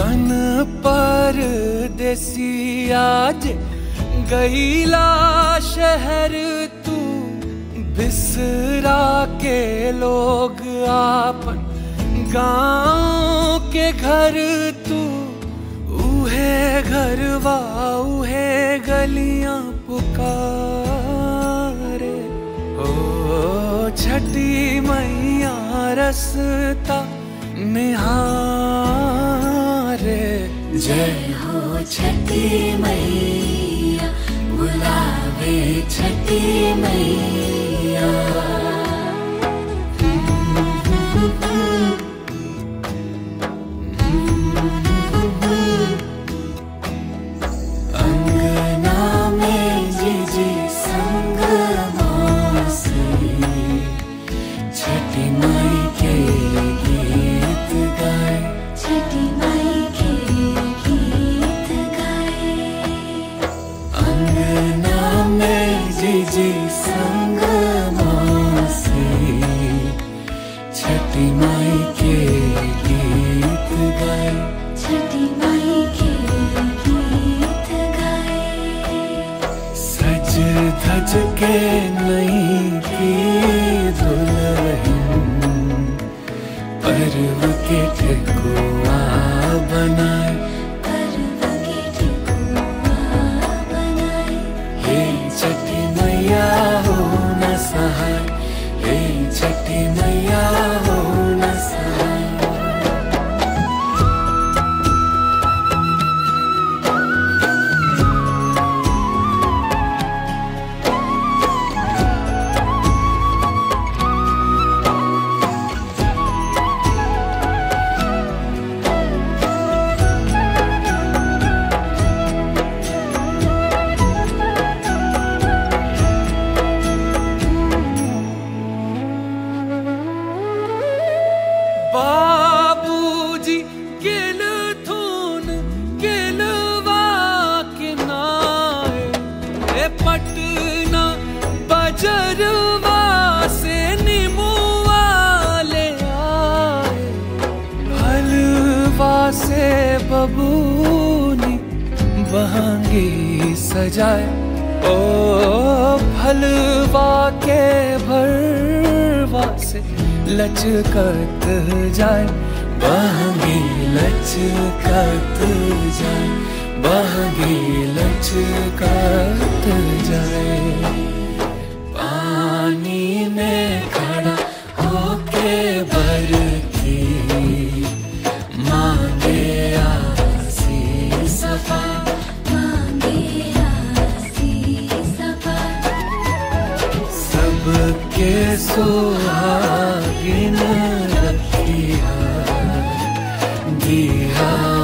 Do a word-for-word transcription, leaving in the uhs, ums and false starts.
बन परदेसी आज गईला शहर तू, बिसरा के लोग आपन गाँव के घर तू। उहे घरवा उहे गलियां पुकारे, ओ छठी मैया रस्ता निहारे। जय हो छठी मैया, बुलावे छठी मैया। अंगना में जीजी संग मौसी, छठी माई के गीत गाए, छठी माई के गीत गाए। अंगना में जीजी संग मौसी, छठी माई के गीत गाए, छठी माई के गीत गाए। सज धज के नहीं की दुल्हन, पर्व के ठकुआ बनाए, पर्व के ठकुआ बनाए। हे छठी मैया हो न सहाय, हे छठी मैया हो न सहाय। बाबूजी किल थून किलवा के नाए, ए पटना बजरवा से निमुआ ले आए। हलवा से बबूनी बहंगी सजाए, ओ फलवा के भरवा से लचकत जाए, बहंगी लचकत जाए, बहंगी लचकत जाए। पानी में खड़ा होके बरती मांगे आसी सफा, मांगे आसी सफा। सबके सुहागिन रखिया दिया